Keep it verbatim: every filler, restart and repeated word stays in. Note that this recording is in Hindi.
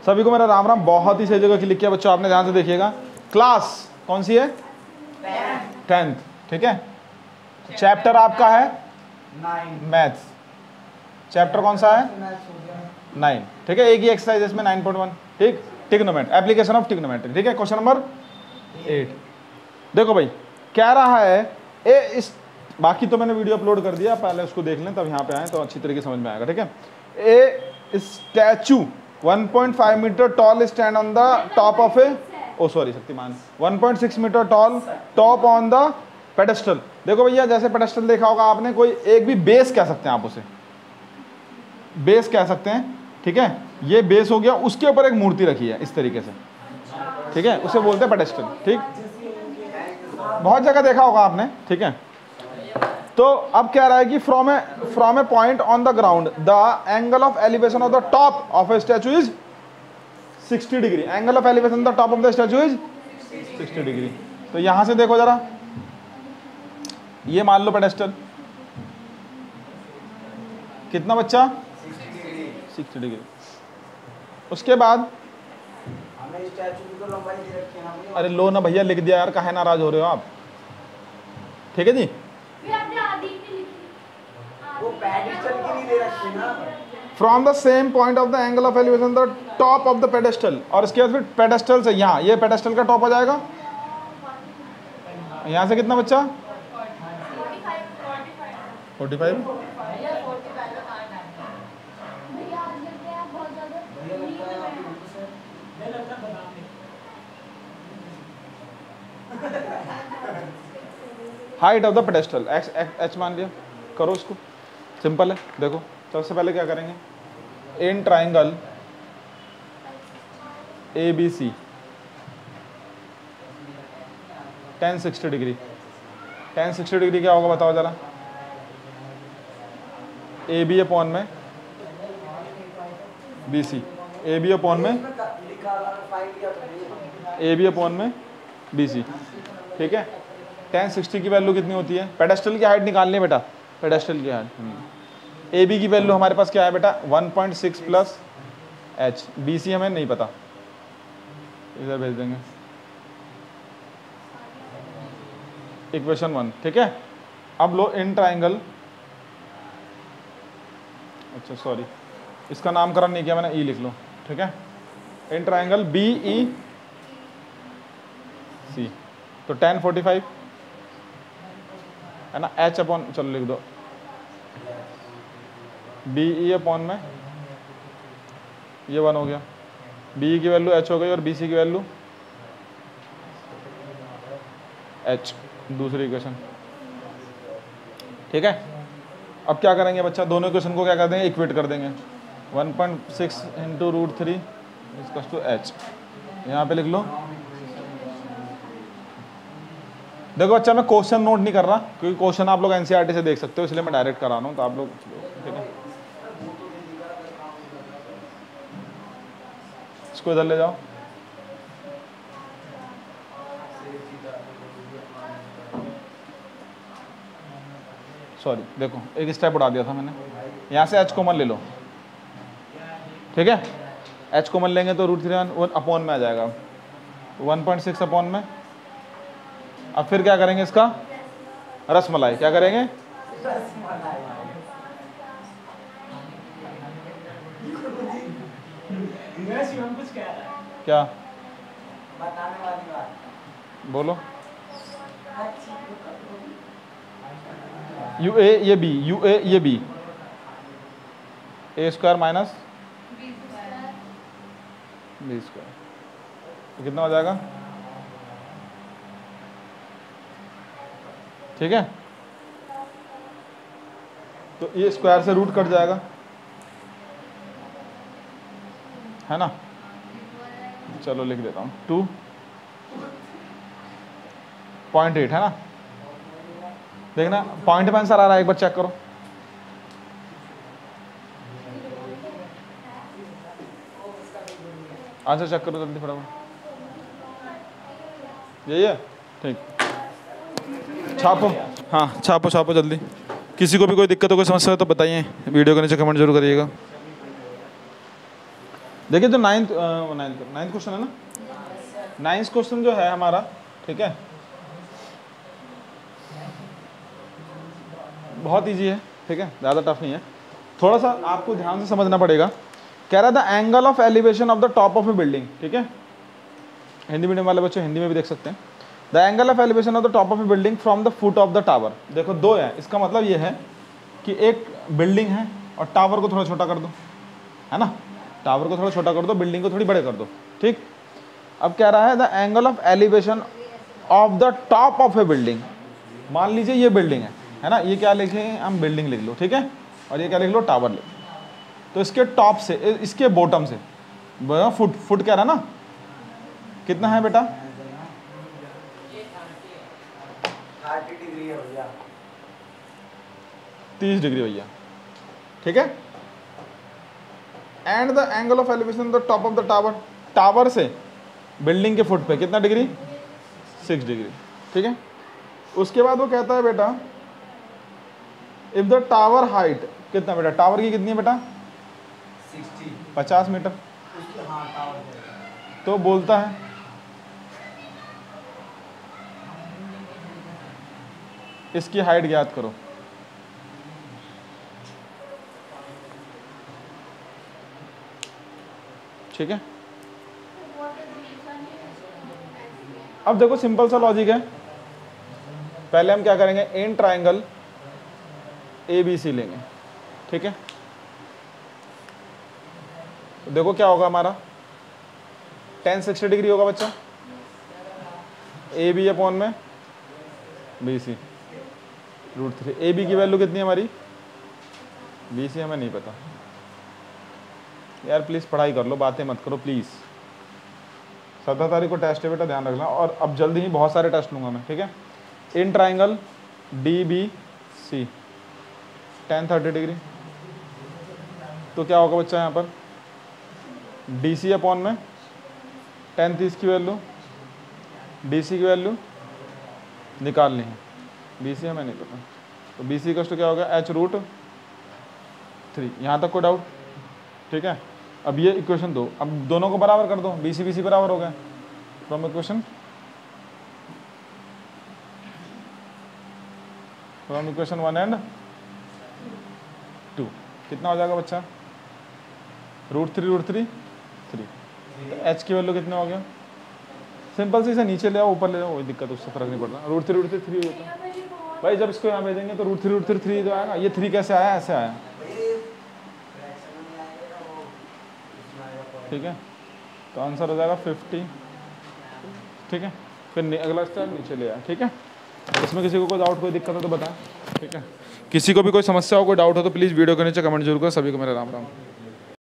सभी को मेरा राम राम। बहुत ही सही जगह क्लिक किया बच्चों आपने, ध्यान से देखिएगा। क्लास कौन सी है? टेंथ। ठीक है, चैप्टर आपका है मैथ्स। चैप्टर कौन सा है? नाइन। ठीक है, एक ही एक्सरसाइज इसमें नाइन पॉइंट वन। ठीक, ट्रिग्नोमेट्री, एप्लीकेशन ऑफ ट्रिग्नोमेट्री। ठीक है, क्वेश्चन नंबर एट। देखो भाई कह रहा है ए इस, बाकी तो मैंने वीडियो अपलोड कर दिया, पहले उसको देख लें तब यहाँ पे आए तो अच्छी तरीके समझ में आएगा। ठीक है, a statue one point five metre tall stand on the top of a, oh sorry Shaktiman, one point six metre tall top on the pedestal. देखो भैया जैसे पेडेस्टल देखा होगा आपने, कोई एक भी बेस कह सकते हैं आप उसे, बेस कह सकते हैं। ठीक है, ये बेस हो गया, उसके ऊपर एक मूर्ति रखी है इस तरीके से। ठीक है, उसे बोलते हैं पेडेस्टल। ठीक, बहुत जगह देखा होगा आपने। ठीक है, तो अब कह रहा है कि from a from a point on the ground the angle of elevation of the top of a statue is sixty degree. Angle of elevation the top of the statue is sixty degree. तो यहां से देखो जरा, ये मान लो पेडेस्टल कितना बच्चा? Sixty degree. उसके बाद हमें स्टैचू की तो लंबाई दे रखी है ना भैया। अरे लो ना भैया, लिख दिया यार, काहे नाराज हो रहे हो आप? ठीक है जी, वो पेडेस्टल की नहीं दे रखी ना। From the same point of the angle of elevation the top of the pedestal. और इसके बाद फिर पेडेस्टल से यहाँ, ये पेडेस्टल का टॉप आ जाएगा। यहाँ से कितना बच्चा? Forty five. Height of the pedestal X H मान लिया, करो इसको, सिंपल है। देखो सबसे पहले क्या करेंगे, in triangle A B C tan sixty degree. Tan sixty degree क्या होगा बताओ जरा? ए बी अपॉन में B C, A B upon में ए बी अपॉन में बी सी। ठीक है, टेन सिक्सटी की वैल्यू कितनी होती है? पेडेस्टल की हाइट निकालनी है बेटा, पेडेस्टल की हाइट। ए बी की वैल्यू हमारे पास क्या है बेटा? One point six plus H. B C हमें नहीं पता, इधर भेज देंगे इक्वेशन वन। ठीक है, अब लो इन ट्राइंगल, अच्छा सॉरी इसका नामकरण नहीं किया मैंने, ई लिख लो। ठीक है, इन ट्राइंगल बी ई सी, तो टेन फोर्टी फाइव है ना, एच अपॉन, चलो लिख दो बी ई अपॉन में, ये वन हो गया, बी की वैल्यू एच हो गई और बी सी की वैल्यू एच, दूसरी इक्वेशन। ठीक है, अब क्या करेंगे बच्चा? दोनों इक्वेशन को क्या कर देंगे? इक्वेट कर देंगे। One point six into root three इसका टू एच, यहाँ पे लिख लो। देखो अच्छा मैं क्वेश्चन नोट नहीं कर रहा क्योंकि क्वेश्चन आप लोग एनसीईआरटी से देख सकते हो, इसलिए मैं डायरेक्ट करा रहा हूँ, तो आप लोग ठीक है इसको इधर ले जाओ। सॉरी देखो एक स्टेप उड़ा दिया था मैंने, यहाँ से एच कॉमन ले लो। ठीक है, एच कॉमन लेंगे तो रूट थ्री वन अपॉन में आ जाएगा, वन पॉइंट सिक्स अपॉन में। अब फिर क्या करेंगे इसका? रसमलाई। क्या करेंगे? क्या बताने वाली बात बोलो? यू ए ये बी, यू ए ये बी, A square minus B square, तो कितना हो जाएगा? ठीक है, तो ये स्क्वायर से रूट कट जाएगा, है ना? चलो लिख देता हूँ, टू पॉइंट एट है ना? देखना पॉइंट में आंसर आ रहा है, एक बार चेक करो। आंसर चेक करो जल्दी फटाफट, यही है? ठीक, छापो, हाँ छापो छापो जल्दी। किसी को भी कोई दिक्कत हो, कोई समस्या हो तो बताइए, वीडियो के नीचे कमेंट जरूर करिएगा। देखिए जो नाइन्थ नाइन्थ नाइन्थ क्वेश्चन है ना, नाइन्थ क्वेश्चन जो है हमारा, ठीक है, बहुत इजी है, ठीक है, ज़्यादा टफ नहीं है, थोड़ा सा आपको ध्यान से समझना पड़ेगा। कह रहा था angle of elevation of the top of a building, ठीक है, हिंदी मीडियम वाले बच्चे हिंदी में भी देख सकते हैं। The angle of elevation of the top of a building from the foot of the tower. देखो दो है, इसका मतलब ये है कि एक बिल्डिंग है और टावर को थोड़ा छोटा कर दो, है ना, टावर को थोड़ा छोटा कर दो, बिल्डिंग को थोड़ी बड़े कर दो, ठीक। अब कह रहा है the angle of elevation of the top of a building. मान लीजिए ये बिल्डिंग है, है ना, ये क्या लिखें हम, बिल्डिंग लिख लो, ठीक है, और ये क्या लिख लो, टावर लिख लो। तो इसके टॉप से, इसके बॉटम से, फुट फुट कह रहा है ना, कितना है बेटा, थर्टी डिग्री है भैया, तीस डिग्री भैया, ठीक है। And the angle of elevation the top of the tower, tower से बिल्डिंग के फुट पे कितना डिग्री, सिक्स डिग्री, ठीक है। उसके बाद वो कहता है बेटा इफ द टावर हाइट, कितना बेटा, टावर की कितनी है बेटा, सिक्सटी, पचास मीटर, उसके हाँ टावर है। तो बोलता है इसकी हाइट ज्ञात करो। ठीक है, अब देखो सिंपल सा लॉजिक है, पहले हम क्या करेंगे, इन ट्राइंगल ए बी सी लेंगे, ठीक है। तो देखो क्या होगा हमारा, टेन सिक्सटी डिग्री होगा बच्चा, ए बी अपॉन में B C root three. A B की वैल्यू कितनी है हमारी, बी सी हमें नहीं पता यार, प्लीज़ पढ़ाई कर लो, बातें मत करो प्लीज़। सत्रह तारीख को टेस्ट है बेटा, ध्यान रखना, और अब जल्दी ही बहुत सारे टेस्ट लूँगा मैं, ठीक है। In triangle D B C tan thirty degree, तो क्या होगा बच्चा यहाँ पर, डी सी अपॉन में टेन तीस की वैल्यू, डी सी की वैल्यू निकालनी है, बी सी हमें नहीं पता, तो बी सी का तो क्या होगा, एच रूट थ्री। यहाँ तक कोई डाउट, ठीक है। अब ये इक्वेशन दो, अब दोनों को बराबर कर दो, बी सी बी सी बराबर हो गया, from equation from equation one and two कितना हो जाएगा बच्चा, root three root three three, तो एच की वैल्यू कितना हो गया, सिंपल से इसे नीचे ले आओ, ऊपर ले आओ, कोई दिक्कत उससे फर्क नहीं पड़ रहा, root three root three three होता है भाई, जब इसको यहाँ भेजेंगे तो root three root three three तो आएगा, ये थ्री कैसे आया, ऐसे आया, ठीक है। तो आंसर हो जाएगा फिफ्टी, ठीक है। फिर अगला स्टेप नीचे ले आया, ठीक है। इसमें किसी को कोई डाउट कोई दिक्कत हो तो बताएं, ठीक है। किसी को भी कोई समस्या हो कोई डाउट हो तो प्लीज़ वीडियो के नीचे कमेंट जरूर करें। सभी को मेरा राम राम।